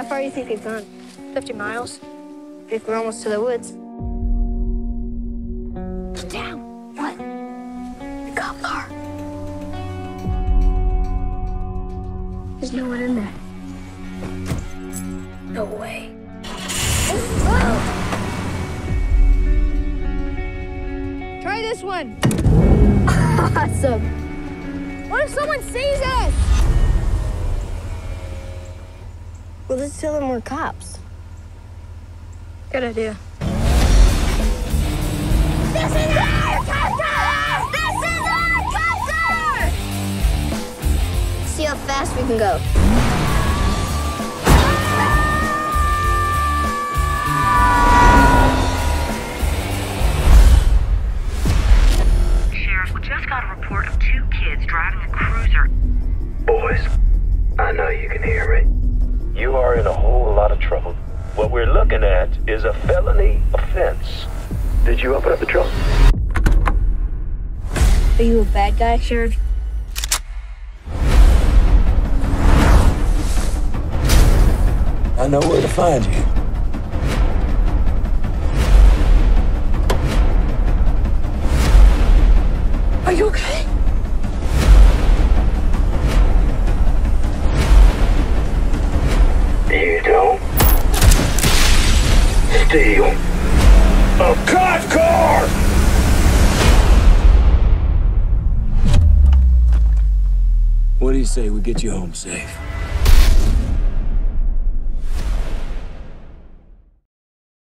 far do you think we've gone? 50 miles. If we're almost to the woods. Damn. What? The cop car. There's no one in there. No way. Try this one. Awesome. What if someone sees us? We'll just tell them we're cops. Good idea. This is our copter! This is our copter! See how fast we can go. Sheriff, we just got a report of 2 kids driving a cruiser. Boys, I know you can hear me. You are in a whole lot of trouble. What we're looking at is a felony offense. Did you open up the trunk? Are you a bad guy, Sheriff? I know where to find you. Are you okay? You don't steal a cop car! What do you say we get you home safe?